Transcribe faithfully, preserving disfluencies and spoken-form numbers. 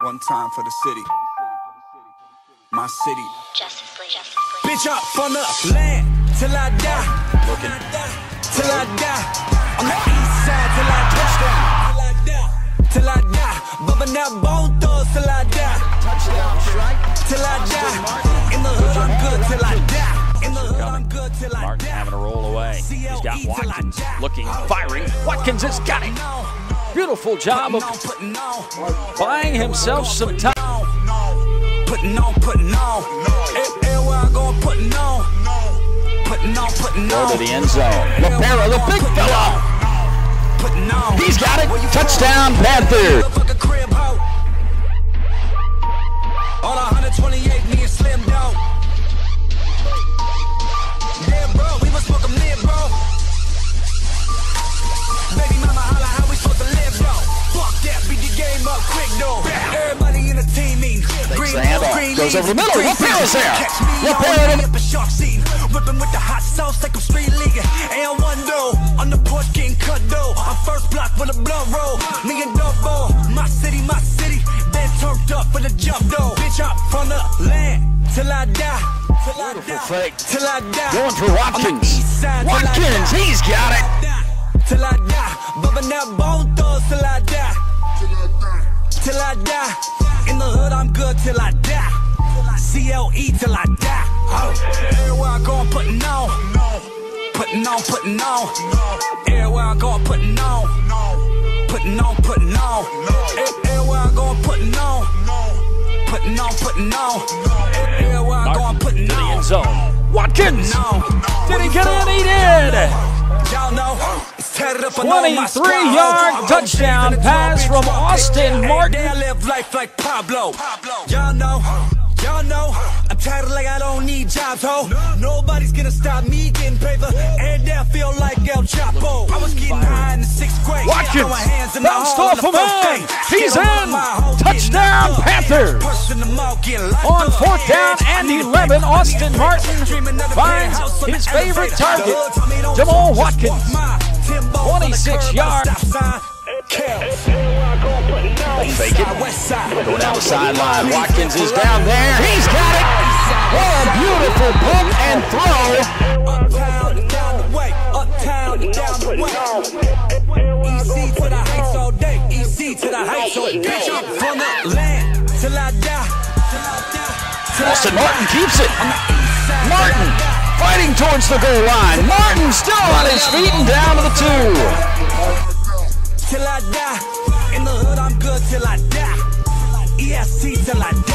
One time for the city. My city. Justice League. Justice League. Bitch up on the land till I die. Looking. Till I die. On the east side till I die. Till I die. Bumping that bone thugs till I die. Touchdown strike. Till I die. In the hood I'm good till I die. In the hood I'm good till I die. Martin having to roll away. He's got Watkins looking, firing. Watkins has got it. Beautiful job of buying himself some time. Putting on, putting on. Everywhere I go, putting on. Putting on, putting on. Go to the end zone. LaPera, the big fella. He's got it. Touchdown, Panthers. All one hundred twenty-eight, me and Slim Dog. Yeah, bro, we was smoking mid, bro. Baby mama, holla, how we supposed to live, though? Fuck that, beat the game up quick, though. Everybody in the team mean. Takes the handoff, goes over the middle. LaPera's there. LaPera. Whipping with the hot sauce like I'm street leaguing. And one though, on the porch getting cut though. I'm first block with a blunt roll. Me and Double, my city, my city. Been turned up for the jump though. Bitch up from the land till I die. Till I Beautiful die. fake. Till I die. Going for Watkins. Watkins, he's got it. Till I die. Bumping that bone thugs till I die. Till I die. In the hood I'm good till I die. C L E till I die. Everywhere I go I'm putting on. Putting on, putting on. Everywhere I go I'm putting on. Putting on, putting on. Everywhere I go I'm putting on. Putting on, putting on. Everywhere I go I'm putting on. To the end zone. Watkins. Did he get in? He did. twenty-three yard touchdown pass from Austin Martin. I live life like Pablo. Y'all know, y'all know, I'm tired of like I don't need jobs, ho. Nobody's gonna stop me getting paper, and I feel like El Chapo. I was getting high in the sixth grade. Watkins bounced off a man. He's in. Touchdown, Panthers. On fourth down and eleven, Austin Martin finds his favorite target, Jamal Watkins. twenty-six yards. Fake it. Go down the sideline. Watkins is down there. He's got it. What a beautiful pump and throw. Uptown, down the way. Uptown, down the way. Easy to the heights all day. Easy to the heights all day. Bitch up from the land till I die. Austin Martin keeps it. Martin fighting towards the goal line. Martin still on his feet and down to the two. Till I die. In the hood I'm good till I die. E S T till I die.